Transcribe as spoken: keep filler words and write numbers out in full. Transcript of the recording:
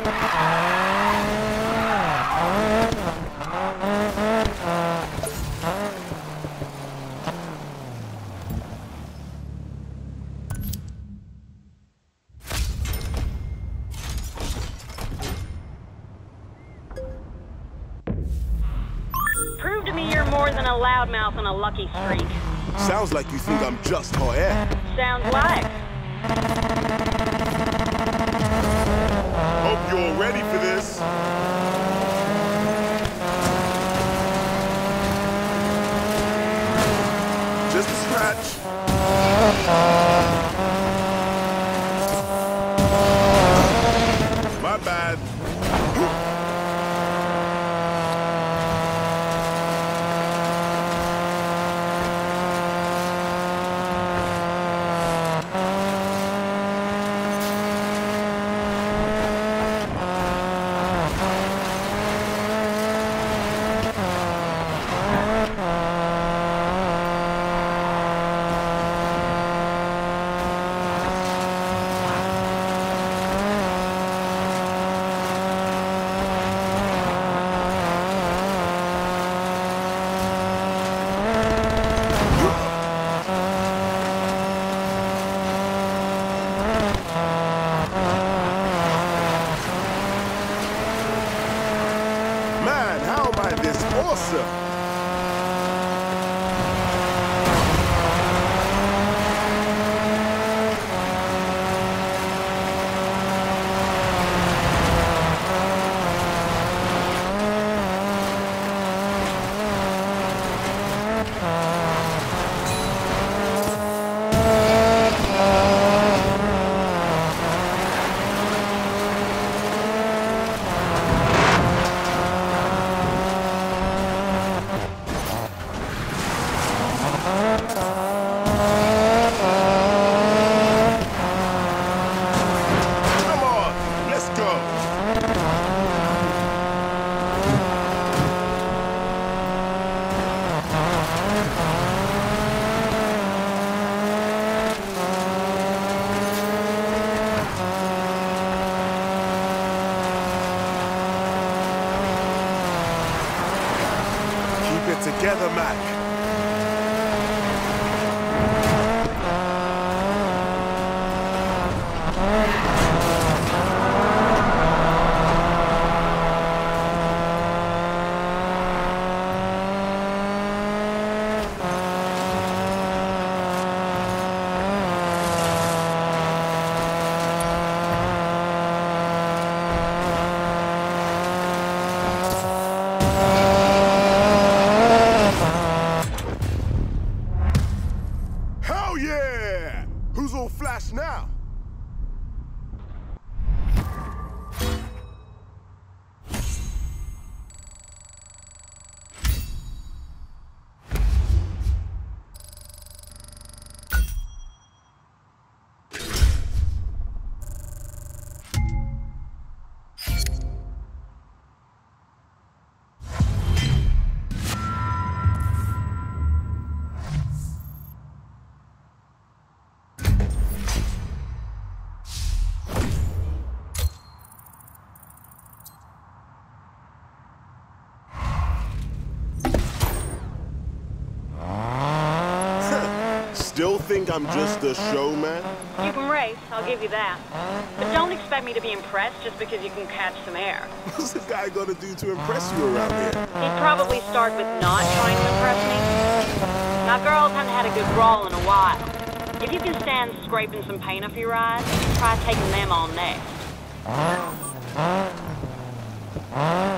Prove to me you're more than a loudmouth on a lucky streak. Sounds like you think I'm just hot air. Sounds like. Hope you're ready for this. Just a scratch. My bad. Awesome! Together, Mac. Who's all flash now? Still think I'm just a showman? You can race, I'll give you that. But don't expect me to be impressed just because you can catch some air. What's this guy gonna do to impress you around here? He'd probably start with not trying to impress me. My girls haven't had a good brawl in a while. If you can stand scraping some paint off your eyes, try taking them on next.